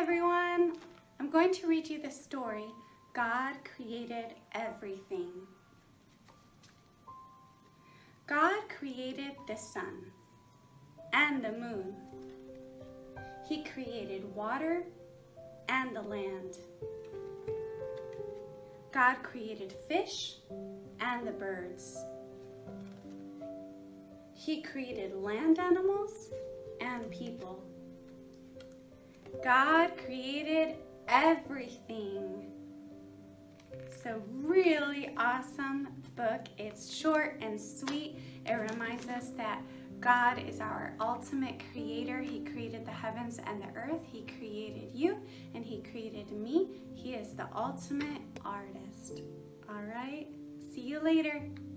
everyone. I'm going to read you the story, God Created Everything. God created the sun and the moon. He created water and the land. God created fish and the birds. He created land animals and people. God created everything. So really awesome book. It's short and sweet. It reminds us that God is our ultimate creator. He created the heavens and the earth. He created you and he created me. He is the ultimate artist. All right, see you later.